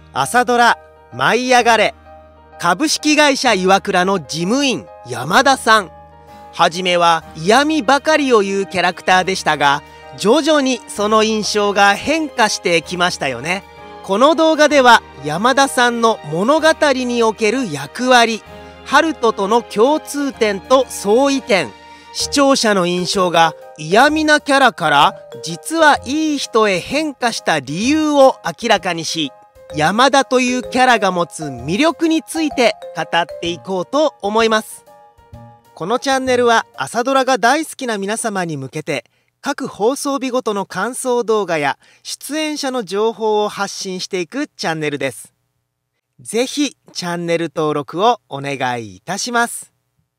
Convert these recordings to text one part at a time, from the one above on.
朝ドラ「舞いあがれ!」株式会社岩倉の事務員山田さん。はじめは嫌味ばかりを言うキャラクターでしたが、徐々にその印象が変化してきましたよね。この動画では山田さんの物語における役割、春人との共通点と相違点、視聴者の印象が嫌味なキャラから実はいい人へ変化した理由を明らかにし、山田というキャラが持つ魅力について語っていこうと思います。このチャンネルは朝ドラが大好きな皆様に向けて、各放送日ごとの感想動画や出演者の情報を発信していくチャンネルです。ぜひチャンネル登録をお願いいたします。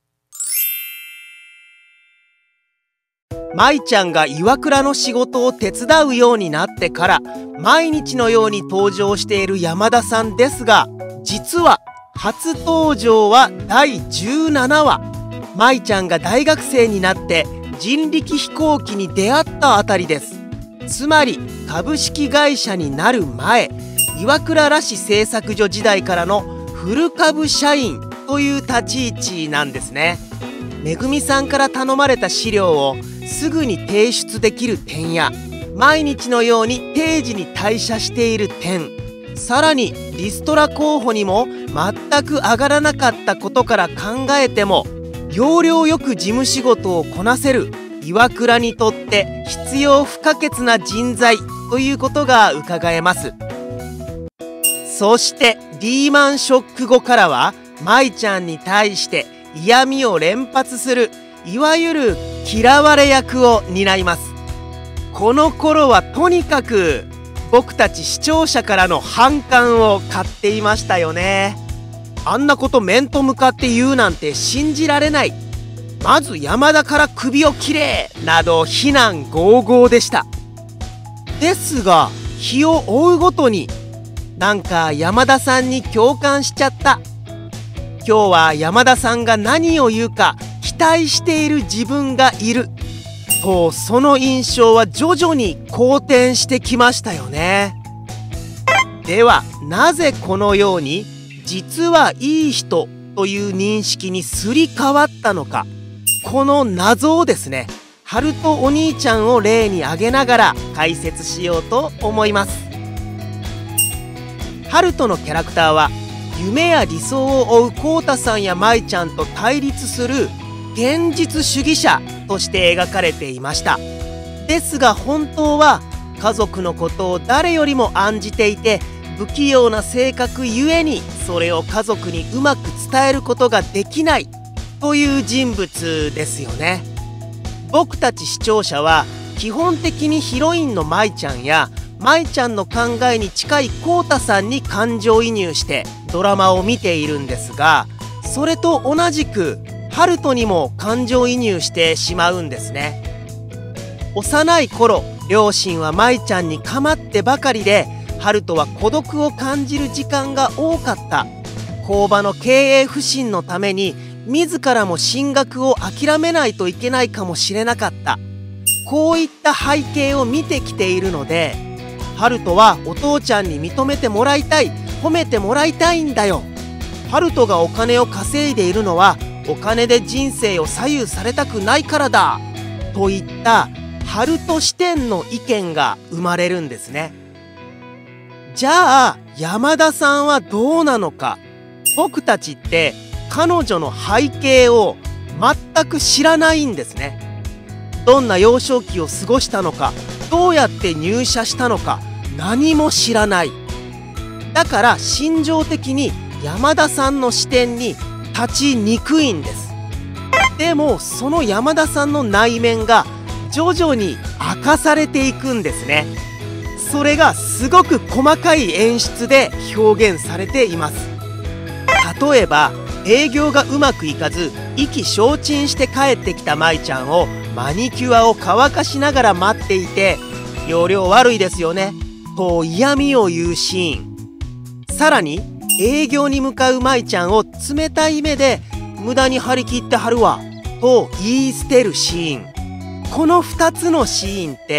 舞ちゃんが岩倉の仕事を手伝うようになってから毎日のように登場している山田さんですが、実は初登場は第17話。舞ちゃんが大学生になって人力飛行機に出会ったあたりです。つまり株式会社になる前、岩倉らし製作所時代からのフル株社員という立ち位置なんですね。めぐみさんから頼まれた資料をすぐに提出できる点や、毎日のように定時に退社している点、さらにリストラ候補にも全く上がらなかったことから考えても、要領よく事務仕事をこなせる岩倉にとって必要不可欠な人材ということが伺えます。そしてリーマンショック後からは舞ちゃんに対して嫌味を連発する、いわゆる嫌われ役を担います。この頃はとにかく僕たち視聴者からの反感を買っていましたよね。あんなこと面と向かって言うなんて信じられない、まず山田から首を切れなど非難轟々でした。ですが日を追うごとになんか山田さんに共感しちゃった、今日は山田さんが何を言うか期待している自分がいると、その印象は徐々に好転してきましたよね。ではなぜこのように実はいい人という認識にすり替わったのか、この謎をですね、春人お兄ちゃんを例に挙げながら解説しようと思います。春人のキャラクターは夢や理想を追う浩太さんや舞ちゃんと対立する現実主義者として描かれていました。ですが本当は家族のことを誰よりも案じていて、不器用な性格ゆえにそれを家族にうまく伝えることができないという人物ですよね。僕たち視聴者は基本的にヒロインの舞ちゃんや舞ちゃんの考えに近い浩太さんに感情移入してドラマを見ているんですが、それと同じく春人にも感情移入してしまうんですね。幼い頃、両親は舞ちゃんに構ってばかりで、春人は孤独を感じる時間が多かった。工場の経営不振のために自らも進学を諦めないといけないかもしれなかった。こういった背景を見てきているので、春人はお父ちゃんに認めてもらいたい、褒めてもらいたいんだよ。春人がお金を稼いでいるのはお金で人生を左右されたくないからだといった春人視点の意見が生まれるんですね。じゃあ山田さんはどうなのか。僕たちって彼女の背景を全く知らないんですね。どんな幼少期を過ごしたのか、どうやって入社したのか、何も知らない。だから心情的に山田さんの視点に立ちにくいんです。でもその山田さんの内面が徐々に明かされていくんですね。それがすごく細かい演出で表現されています。例えば営業がうまくいかず意気消沈して帰ってきた舞ちゃんをマニキュアを乾かしながら待っていて、要領悪いですよねと嫌味を言うシーン、さらに営業に向かう舞ちゃんを冷たい目で無駄に張り切ってはるわと言い捨てるシーン、この2つのシーンって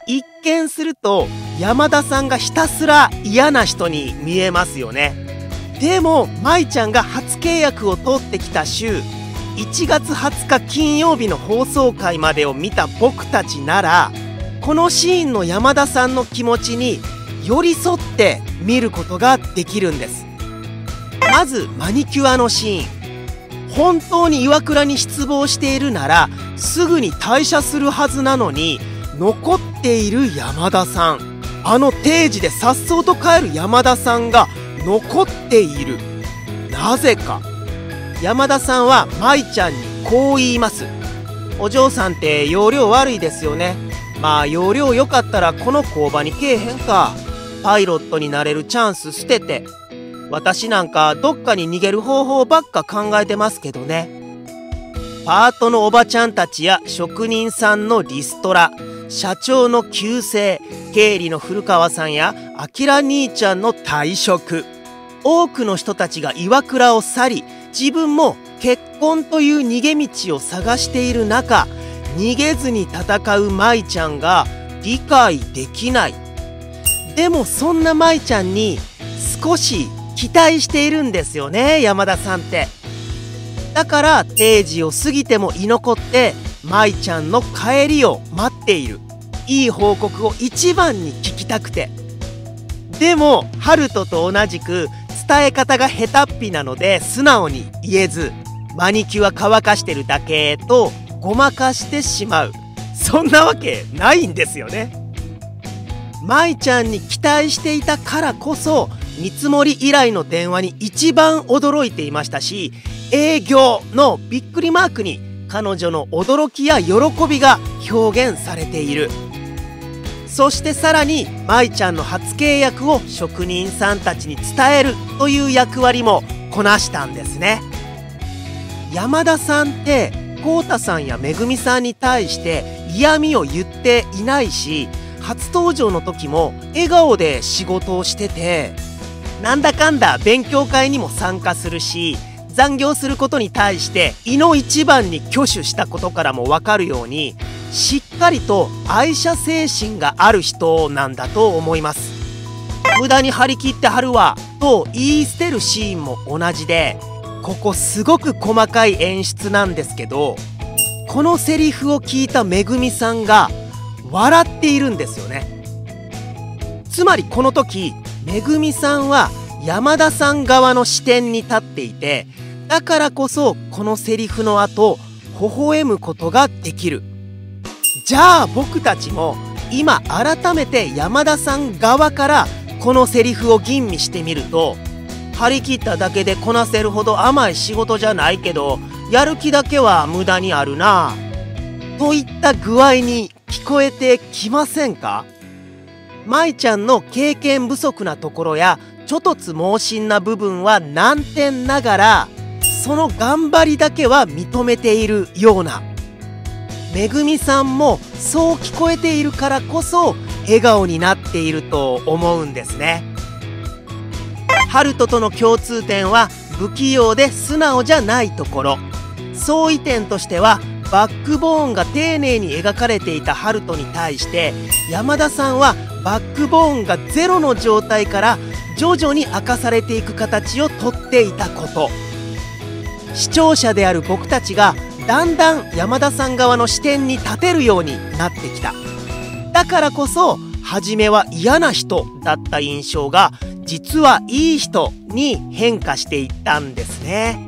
一見すると山田さんがひたすら嫌な人に見えますよね。でも舞ちゃんが初契約を取ってきた週1月20日金曜日の放送回までを見た僕たちなら、このシーンの山田さんの気持ちに寄り添って見ることができるんです。まずマニキュアのシーン。本当に岩倉に失望しているならすぐに退社するはずなのに、残っている山田さん、定時で颯爽と帰る山田さんが残っている。なぜか山田さんは舞ちゃんにこう言います。お嬢さんって容量悪いですよね。まあ容量良かったらこの工場に来えへんか。パイロットになれるチャンス捨てて。私なんかどっかに逃げる方法ばっか考えてますけどね。パートのおばちゃんたちや職人さんのリストラ、社長の急逝、経理の古川さんやあきら兄ちゃんの退職。多くの人たちが岩倉を去り、自分も結婚という逃げ道を探している中、逃げずに戦う舞ちゃんが理解できない。でもそんな舞ちゃんに少し期待しているんですよね、山田さんって。だから定時を過ぎても居残って舞ちゃんの帰りを待っている。いい報告を一番に聞きたくて。でも春人と同じく伝え方が下手っぴなので素直に言えず、マニキュア乾かしてるだけとごまかしてしまう。そんなわけないんですよね。舞ちゃんに期待していたからこそ見積もり依頼の電話に一番驚いていましたし、営業のびっくりマークに彼女の驚きや喜びが表現されている。そしてさらに舞ちゃんの初契約を職人さんたちに伝えるという役割もこなしたんですね。山田さんって浩太さんやめぐみさんに対して嫌味を言っていないし、初登場の時も笑顔で仕事をしてて、なんだかんだ勉強会にも参加するし、残業することに対していの一番に挙手したことからも分かるように、しっかりと愛社精神がある人なんだと思います。無駄に張り切ってはるわと言い捨てるシーンも同じで、ここすごく細かい演出なんですけど、このセリフを聞いためぐみさんが笑っているんですよね。つまりこの時めぐみさんは山田さん側の視点に立っていて、だからこそこのセリフの後微笑むことができる。じゃあ僕たちも今改めて山田さん側からこのセリフを吟味してみると、張り切っただけでこなせるほど甘い仕事じゃないけどやる気だけは無駄にあるなといった具合に聞こえてきませんか？舞ちゃんの経験不足なところやちょっとつ猛進な部分は難点ながら、その頑張りだけは認めているような。めぐみさんもそう聞こえているからこそ笑顔になっていると思うんですね。春人との共通点は不器用で素直じゃないところ。相違点としてはバックボーンが丁寧に描かれていた春人に対して、山田さんはバックボーンがゼロの状態から徐々に明かされていく形をとっていたこと。視聴者である僕たちがだんだん山田さん側の視点に立てるようになってきた。だからこそ初めは嫌な人だった印象が実はいい人に変化していったんですね。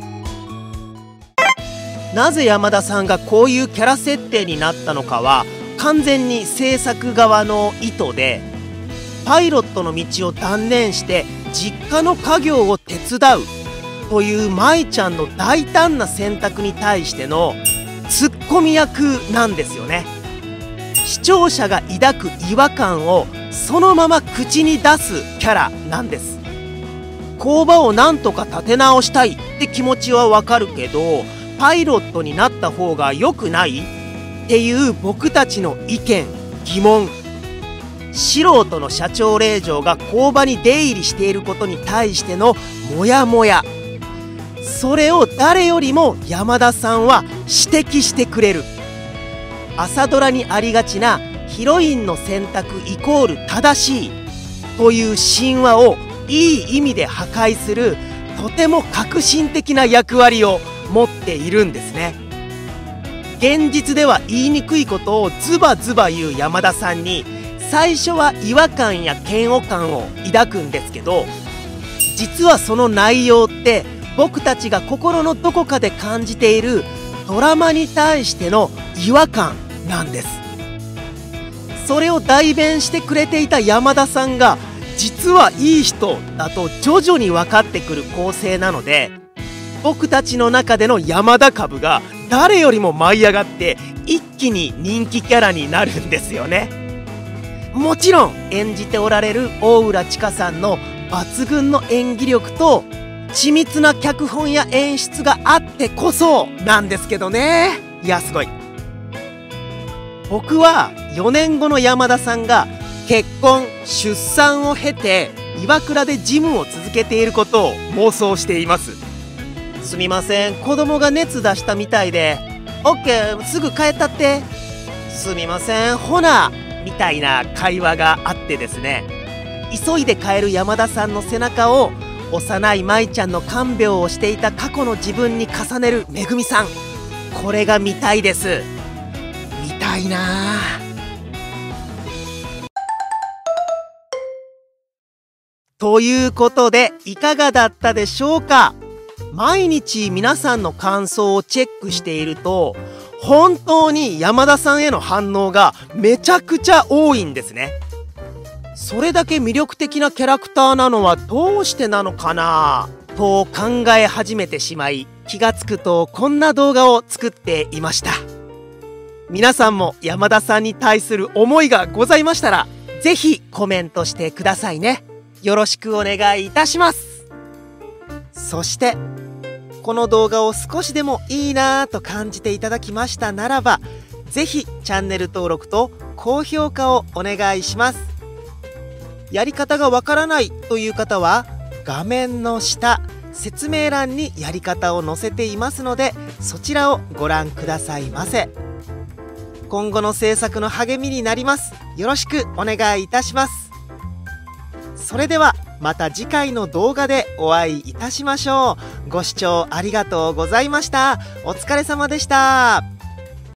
なぜ山田さんがこういうキャラ設定になったのかは完全に制作側の意図で、パイロットの道を断念して実家の家業を手伝うという舞ちゃんの大胆な選択に対してのツッコミ役なんですよね。視聴者が抱く違和感をそのまま口に出すキャラなんです。工場をなんとか立て直したいって気持ちはわかるけど、パイロットになった方が良くないっていう僕たちの意見、疑問。素人の社長令嬢が工場に出入りしていることに対してのモヤモヤ。それを誰よりも山田さんは指摘してくれる。朝ドラにありがちなヒロインの選択イコール正しいという神話をいい意味で破壊するとても革新的な役割を持っているんですね。現実では言いにくいことをズバズバ言う山田さんに最初は違和感や嫌悪感を抱くんですけど、実はその内容って僕たちが心のどこかで感じているドラマに対しての違和感なんです。それを代弁してくれていた山田さんが実はいい人だと徐々に分かってくる構成なので、僕たちの中での山田株が誰よりも舞い上がって一気に人気キャラになるんですよね。もちろん演じておられる大浦千佳さんの抜群の演技力と緻密な脚本や演出があってこそなんですけどね。いやすごい。僕は4年後の山田さんが結婚出産を経て岩倉で事務を続けていることを妄想しています。すみません、子供が熱出したみたいで。オッケー、すぐ帰ったって。すみません、ほなみたいな会話があってですね、急いで帰る山田さんの背中を幼い舞ちゃんの看病をしていた過去の自分に重ねるめぐみさん、これが見たいです。見たいなあ。ということでいかがだったでしょうか。毎日皆さんの感想をチェックしていると本当に山田さんへの反応がめちゃくちゃ多いんですね。それだけ魅力的なキャラクターなのはどうしてなのかなと考え始めてしまい、気がつくとこんな動画を作っていました。皆さんも山田さんに対する思いがございましたらぜひコメントしてくださいね。よろしくお願いいたします。そしてこの動画を少しでもいいなぁと感じていただきましたならば、ぜひチャンネル登録と高評価をお願いします。やり方がわからないという方は画面の下説明欄にやり方を載せていますので、そちらをご覧くださいませ。今後の制作の励みになります。よろしくお願いいたします。それではまた次回の動画でお会いいたしましょう。ご視聴ありがとうございました。お疲れ様でした。